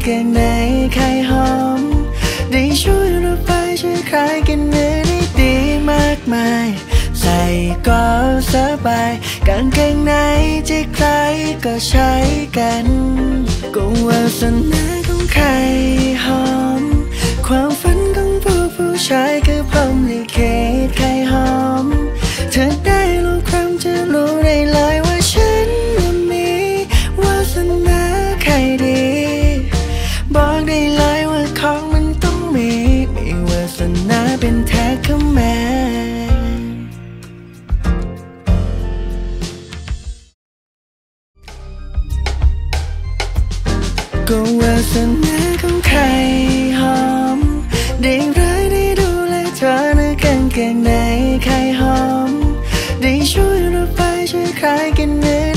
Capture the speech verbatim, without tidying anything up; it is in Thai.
เกงในใครหอมได้ช่วยระบายช่วยคลายกันเนื้อได้ดีมากมายใส่ก็สบายกางเกงในที่ใครก็ใช้กันก็วาสนาของใครหอมความฝันของผู้ผู้ชายคือพรหมลิขิตใครหอมเธอได้รู้ความจะรู้ได้เลยว่าฉันนั้นมีวาสนาใครดีบอกได้เลยว่าของมันต้องมีมีวาสนาเป็นแท้ข้าแม่ก็วาสนาของใครหอมได้ร้ายได้ดูแลเธอในกางเกงในใครหอมได้ช่วยระบายช่วยคลายกันเนื้อ